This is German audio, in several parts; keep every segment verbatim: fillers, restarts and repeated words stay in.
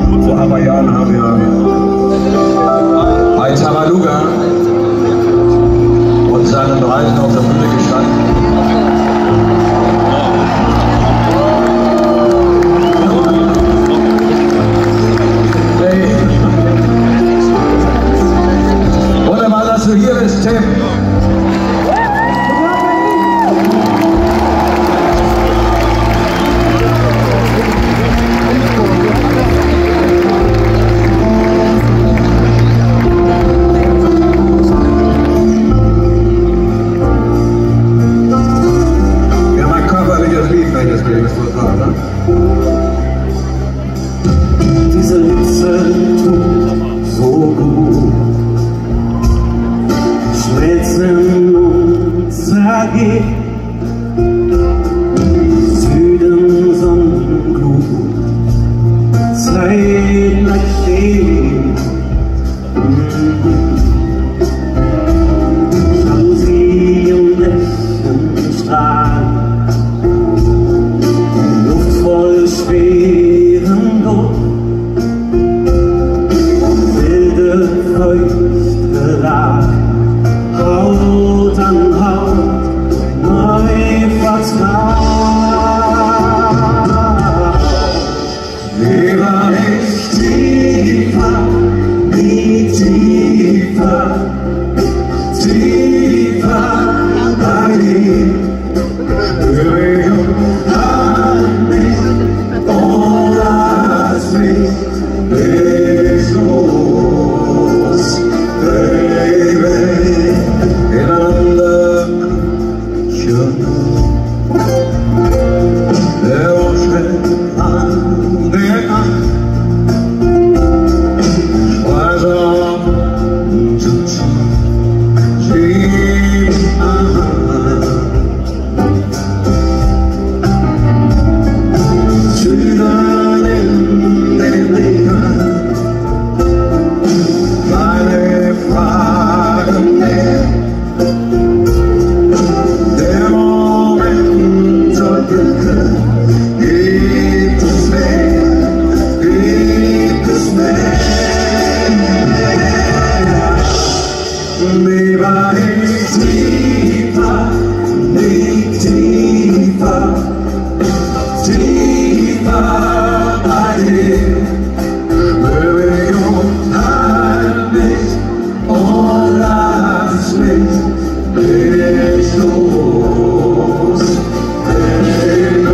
Vor ein paar Jahren haben wir bei Tabaluga und seinen Reisen auf der Bühne gestanden. Hey. Wunderbar, dass du hier bist, Tim. Diese Hitze tut so gut, schmelzen und zergehen, Süden Sonnenglut, Zeit bleibt stehen. Jalousie und Lächeln strahlen, Luft voll schweren Druck, wilde, feuchte Lage, Haut an Haut, neu vertraut. Lieber nicht tiefer, nie tiefer, tiefer bei dir. Spüre ich und halt mich und lass mich nicht los, Baby. Ineinander schon der Ocean an der Hand, Schweißer zu ziehen an. Süden in den Lichtern, meine Fragen mehr. Der Moment soll glücken, gibt es mehr, gibt es mehr. Lieber nicht tiefer, nicht tiefer, tiefer bei dir. Spüre ich und halt mich und lass mich nicht los, Baby.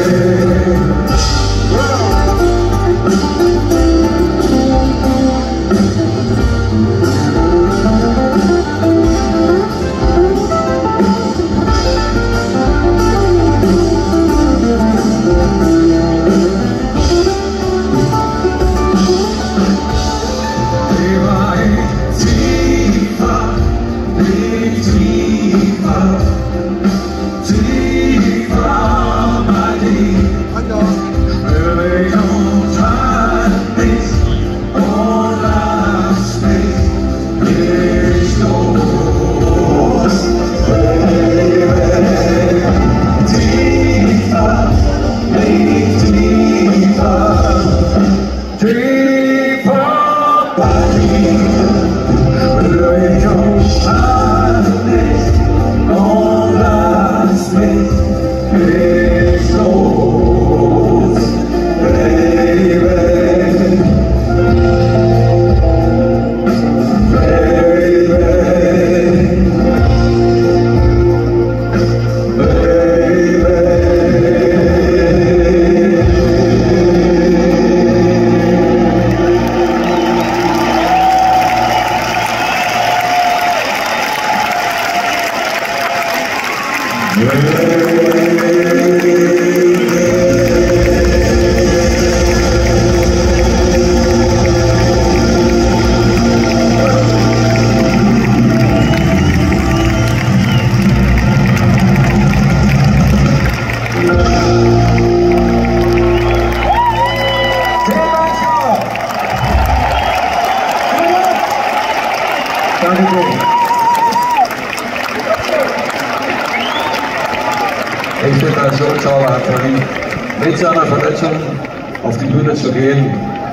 Ich finde das so zauberhaft von ihm, mit seiner Verletzung auf die Bühne zu gehen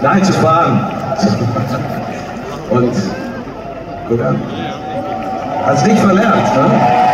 Nein, zu fahren. Und gut an. Hast nicht verlernt, ne?